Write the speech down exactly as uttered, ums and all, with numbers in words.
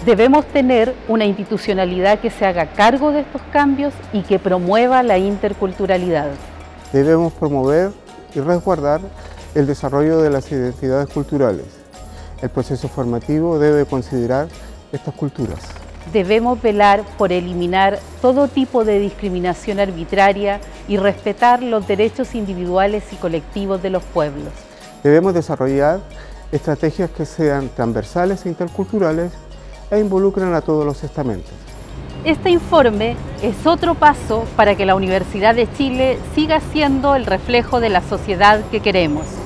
Debemos tener una institucionalidad que se haga cargo de estos cambios y que promueva la interculturalidad. Debemos promover y resguardar el desarrollo de las identidades culturales. El proceso formativo debe considerar estas culturas. Debemos velar por eliminar todo tipo de discriminación arbitraria y respetar los derechos individuales y colectivos de los pueblos. Debemos desarrollar estrategias que sean transversales e interculturales e involucren a todos los estamentos. Este informe es otro paso para que la Universidad de Chile siga siendo el reflejo de la sociedad que queremos.